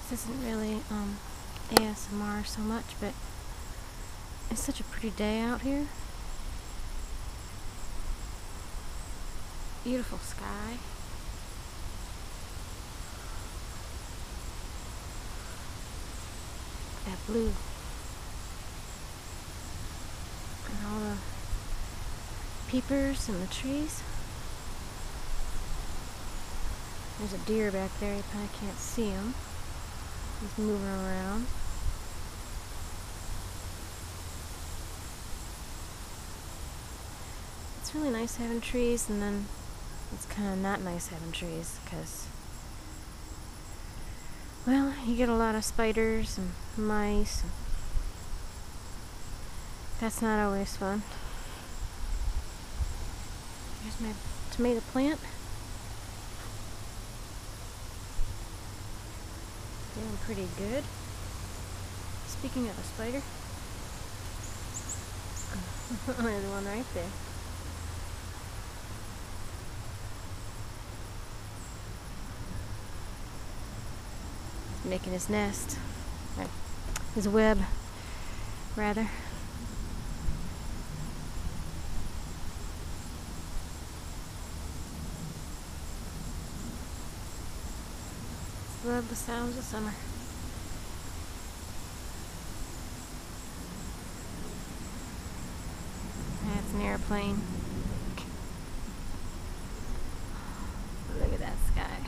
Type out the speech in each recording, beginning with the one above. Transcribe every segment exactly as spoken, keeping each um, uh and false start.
This isn't really um, A S M R so much, but it's such a pretty day out here. Beautiful sky. That blue. And all the peepers and the trees. There's a deer back there, you probably can't see him. He's moving around. It's really nice having trees, and then it's kind of not nice having trees because, well, you get a lot of spiders and mice. And that's not always fun. Here's my tomato plant. Doing pretty good. Speaking of a spider, there's one right there. He's making his nest, or his web, rather. Love the sounds of summer. That's an airplane. Look at that sky.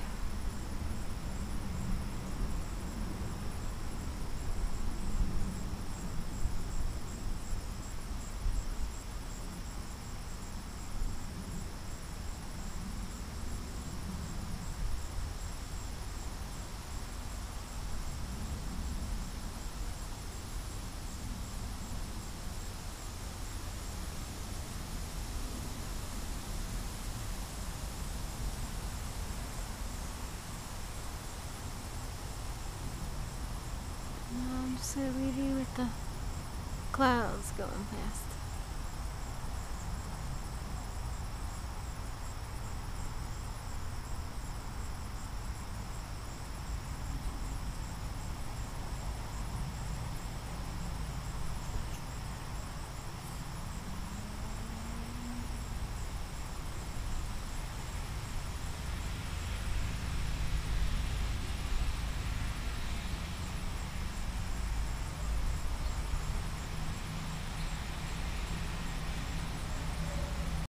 Now I'm just gonna leave you with the clouds going past.